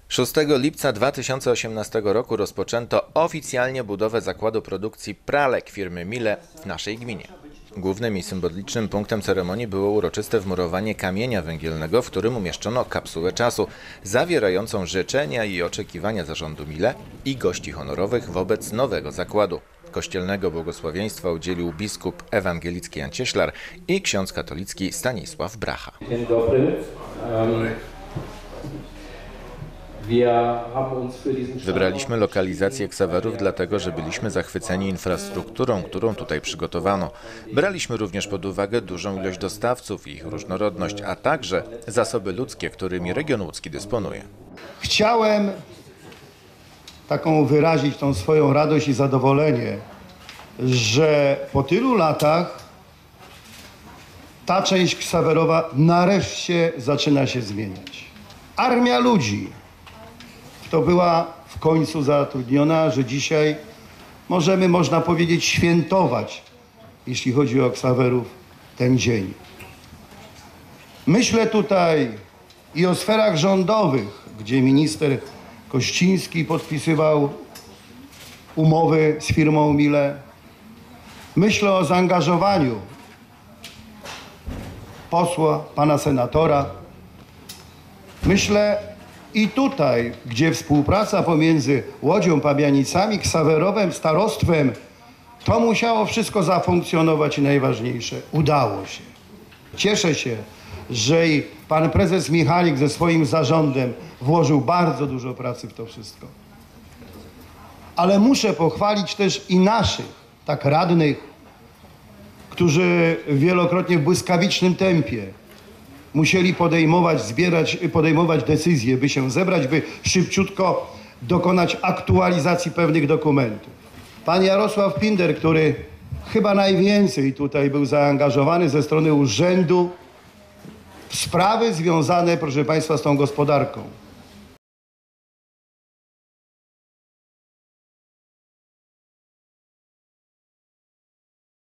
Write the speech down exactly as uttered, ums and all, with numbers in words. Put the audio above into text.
szóstego lipca dwa tysiące osiemnastego roku rozpoczęto oficjalnie budowę zakładu produkcji pralek firmy Miele w naszej gminie. Głównym i symbolicznym punktem ceremonii było uroczyste wmurowanie kamienia węgielnego, w którym umieszczono kapsułę czasu, zawierającą życzenia i oczekiwania zarządu Miele i gości honorowych wobec nowego zakładu. Kościelnego błogosławieństwa udzielił biskup ewangelicki Jan Cieślar i ksiądz katolicki Stanisław Bracha. Dzień dobry. Wybraliśmy lokalizację ksawerów dlatego, że byliśmy zachwyceni infrastrukturą, którą tutaj przygotowano. Braliśmy również pod uwagę dużą ilość dostawców i ich różnorodność, a także zasoby ludzkie, którymi region łódzki dysponuje. Chciałem taką wyrazić tą swoją radość i zadowolenie, że po tylu latach ta część ksawerowa nareszcie zaczyna się zmieniać. Armia ludzi to była w końcu zatrudniona, że dzisiaj możemy, można powiedzieć, świętować, jeśli chodzi o ksawerów, ten dzień. Myślę tutaj i o sferach rządowych, gdzie minister Kościński podpisywał umowy z firmą Miele. Myślę o zaangażowaniu posła, pana senatora. Myślę i tutaj, gdzie współpraca pomiędzy Łodzią, Pabianicami, Ksawerowem, starostwem, to musiało wszystko zafunkcjonować i najważniejsze, udało się. Cieszę się, że i pan prezes Michalik ze swoim zarządem włożył bardzo dużo pracy w to wszystko. Ale muszę pochwalić też i naszych, tak radnych, którzy wielokrotnie w błyskawicznym tempie musieli podejmować, zbierać, podejmować decyzje, by się zebrać, by szybciutko dokonać aktualizacji pewnych dokumentów. Pan Jarosław Pinder, który chyba najwięcej tutaj był zaangażowany ze strony urzędu w sprawy związane, proszę państwa, z tą gospodarką.